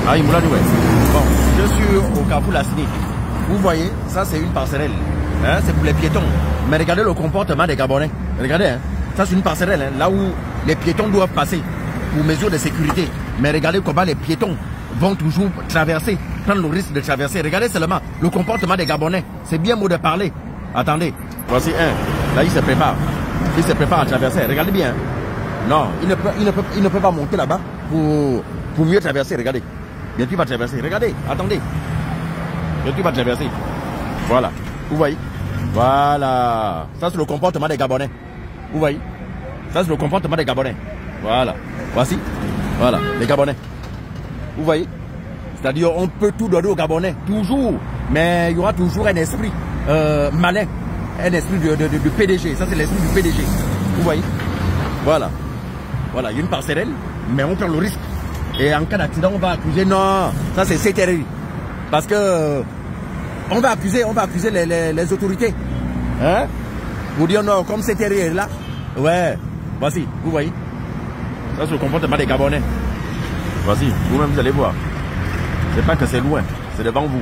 Ah, Imoula du Ouest. Bon, je suis au Carrefour Lassini. Vous voyez, ça c'est une passerelle. Hein, c'est pour les piétons. Mais regardez le comportement des Gabonais. Regardez, hein, ça c'est une passerelle, hein, là où les piétons doivent passer pour mesure de sécurité. Mais regardez comment les piétons vont toujours traverser, prendre le risque de traverser. Regardez seulement le comportement des Gabonais. C'est bien beau de parler. Attendez, voici un. Là, il se prépare. Il se prépare à traverser. Regardez bien. Non, il ne peut pas monter là-bas pour mieux traverser. Regardez. Bientôt il va traverser. Regardez, attendez. Bientôt il va traverser. Voilà. Vous voyez? Voilà. Ça, c'est le comportement des Gabonais. Vous voyez? Ça, c'est le comportement des Gabonais. Voilà. Voici. Voilà, les Gabonais. Vous voyez? C'est-à-dire, on peut tout donner aux Gabonais. Toujours. Mais il y aura toujours un esprit malin. Un esprit du PDG. Ça, c'est l'esprit du PDG. Vous voyez? Voilà. Voilà, il y a une passerelle, mais on prend le risque. Et en cas d'accident, on va accuser. Non, ça c'est CTRI. Parce que on va accuser les autorités. Hein? Vous dire non, comme CTRI est là. Ouais, voici, vous voyez. Ça c'est le comportement des Gabonais. Voici, vous-même vous allez voir. C'est pas que c'est loin, c'est devant vous.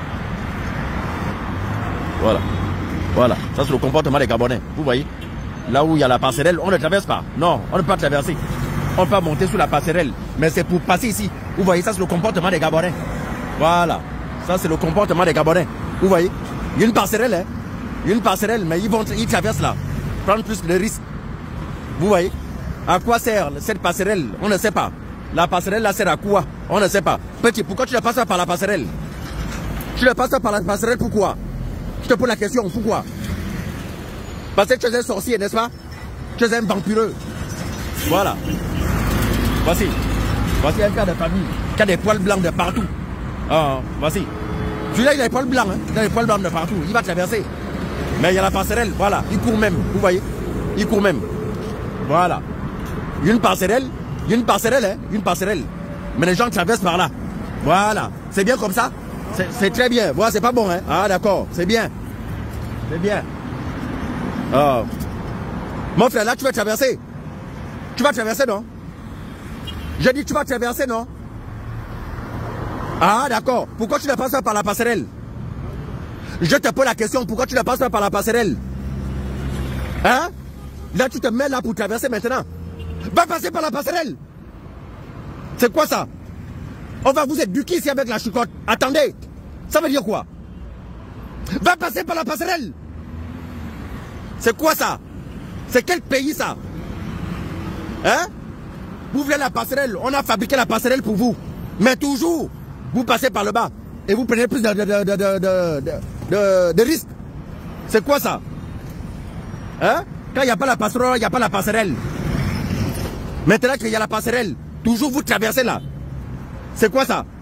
Voilà. Voilà, ça c'est le comportement des Gabonais. Vous voyez. Là où il y a la passerelle, on ne traverse pas. Non, on ne peut pas traverser. On peut monter sur la passerelle. Mais c'est pour passer ici. Vous voyez, ça c'est le comportement des Gabonais. Voilà. Ça c'est le comportement des Gabonais. Vous voyez. Il y a une passerelle, hein. Il y a une passerelle, mais ils traversent là. Prendre plus de risques. Vous voyez. À quoi sert cette passerelle? On ne sait pas. La passerelle là sert à quoi? On ne sait pas. Petit, pourquoi tu ne passes pas par la passerelle? Tu ne passes pas par la passerelle, pourquoi? Je te pose la question, pourquoi? Parce que tu es un sorcier, n'est-ce pas? Tu es un vampireux. Voilà. Voici. Voici un cas de famille qui a des poils blancs de partout. Ah, voici. Celui-là, il a des poils blancs. Hein. Il a des poils blancs de partout. Il va traverser. Mais il y a la passerelle. Voilà. Il court même. Vous voyez? Il court même. Voilà. Il y a une passerelle. Il y a une passerelle. Hein. Une passerelle. Mais les gens traversent par là. Voilà. C'est bien comme ça? C'est très bien. Voilà, c'est pas bon. Hein. Ah, d'accord. C'est bien. C'est bien. Oh. Mon frère, là, tu vas traverser. Tu vas traverser, non? J'ai dit, tu vas traverser, non? Ah, d'accord. Pourquoi tu ne passes pas par la passerelle? Je te pose la question, pourquoi tu ne passes pas par la passerelle? Hein? Là, tu te mets là pour traverser maintenant. Va passer par la passerelle. C'est quoi ça? On va vous éduquer ici avec la chicotte. Attendez. Ça veut dire quoi? Va passer par la passerelle. C'est quoi ça? C'est quel pays ça? Hein? Vous voulez la passerelle? On a fabriqué la passerelle pour vous. Mais toujours, vous passez par le bas. Et vous prenez plus de risques. C'est quoi ça? Hein? Quand il n'y a pas la passerelle, il n'y a pas la passerelle. Maintenant qu'il y a la passerelle, toujours vous traversez là. C'est quoi ça?